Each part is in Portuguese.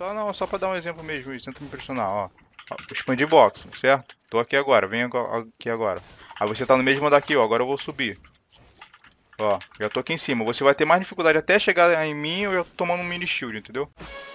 Só pra dar um exemplo mesmo, isso, tenta me impressionar, ó. Expandir box, certo? Tô aqui agora, vem aqui agora. Aí você tá no mesmo andar aqui, ó, agora eu vou subir. Ó, já tô aqui em cima. Você vai ter mais dificuldade até chegar em mim ou eu tô tomando um mini shield, entendeu?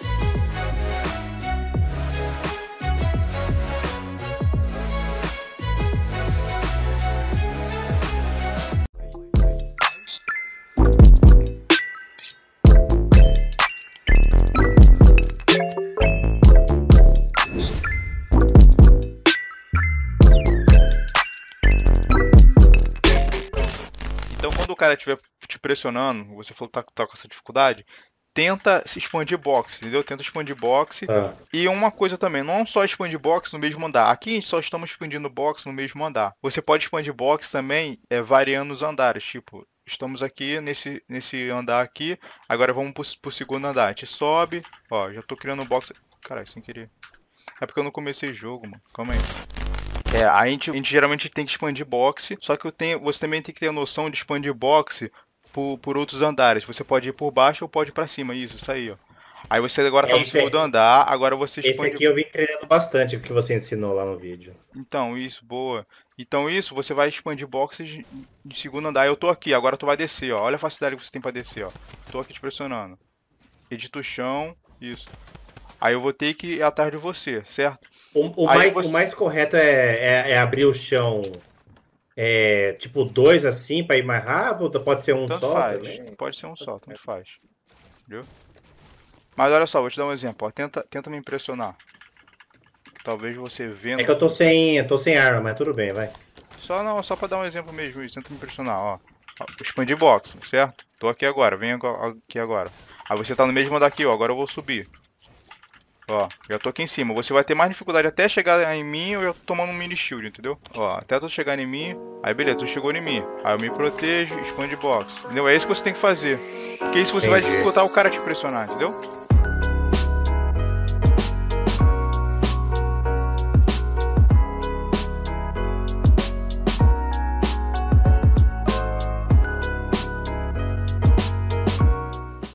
Então quando o cara estiver te pressionando, você falou que tá com essa dificuldade, tenta se expandir box, entendeu? Tenta expandir box. Tá. E uma coisa também, não só expandir box no mesmo andar. Aqui só estamos expandindo box no mesmo andar. Você pode expandir box também variando os andares. Tipo, estamos aqui nesse andar aqui, agora vamos pro segundo andar. A gente sobe, ó, já tô criando um box. Caralho, sem querer. É porque eu não comecei o jogo, mano. Calma aí. A gente geralmente tem que expandir boxe, só que você também tem que ter a noção de expandir boxe por outros andares. Você pode ir por baixo ou pode ir pra cima, isso aí, ó. Aí você agora tá É no segundo andar, agora você esse expande. aqui eu vim treinando bastante o que você ensinou lá no vídeo. Então, isso, boa. Então isso, você vai expandir boxes de segundo andar. Eu tô aqui, agora tu vai descer, ó. Olha a facilidade que você tem pra descer, ó. Tô aqui te pressionando. Edita o chão, isso. Aí eu vou ter que ir atrás de você, certo? Aí O você... mais correto é abrir o chão tipo dois assim para ir mais rápido, pode ser um Tanto só faz. também. Pode ser um só, tanto faz. Entendeu? Mas olha só, vou te dar um exemplo, ó. Tenta me impressionar. Talvez você É vendo que aqui. eu tô sem arma, mas tudo bem, vai. Só pra dar um exemplo mesmo, isso. Tenta me impressionar, ó. Expandir box, certo? Tô aqui agora, vem aqui agora. Aí você tá no mesmo andar aqui, ó. Agora eu vou subir. Ó, já tô aqui em cima. Você vai ter mais dificuldade até chegar em mim ou eu tô tomando um mini shield, entendeu? Ó, até tu chegar em mim. Aí beleza, tu chegou em mim. Aí eu me protejo, expande box. Entendeu? É isso que você tem que fazer. Porque isso você vai Entendi. dificultar o cara te pressionar, entendeu?